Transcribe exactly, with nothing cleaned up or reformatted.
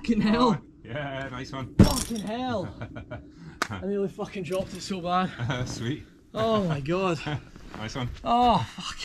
Fucking hell. Oh, yeah, nice one. Fucking hell. I nearly fucking dropped it so bad. Sweet. Oh my god. Nice one. Oh, fuck.